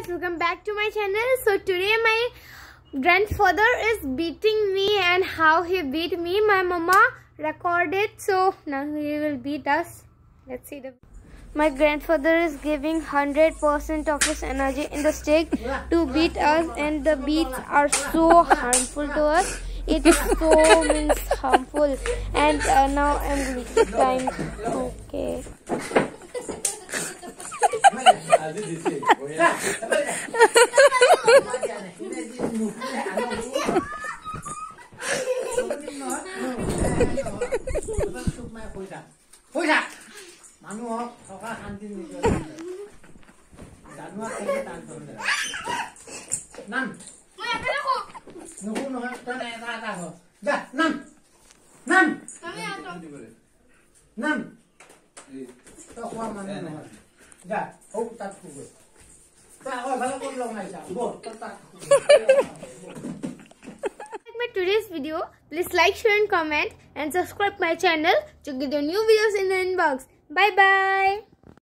welcome back to my channel. So today my grandfather is beating me, and how he beat me my mama recorded, so now he will beat us. Let's see my grandfather is giving 100% of his energy in the stick to beat us, and the beats are so harmful to us. It is so means harmful, and now I'm going to time. Okay. Today's video, please like, share and comment, and subscribe my channel to get your new videos in the inbox. Bye bye.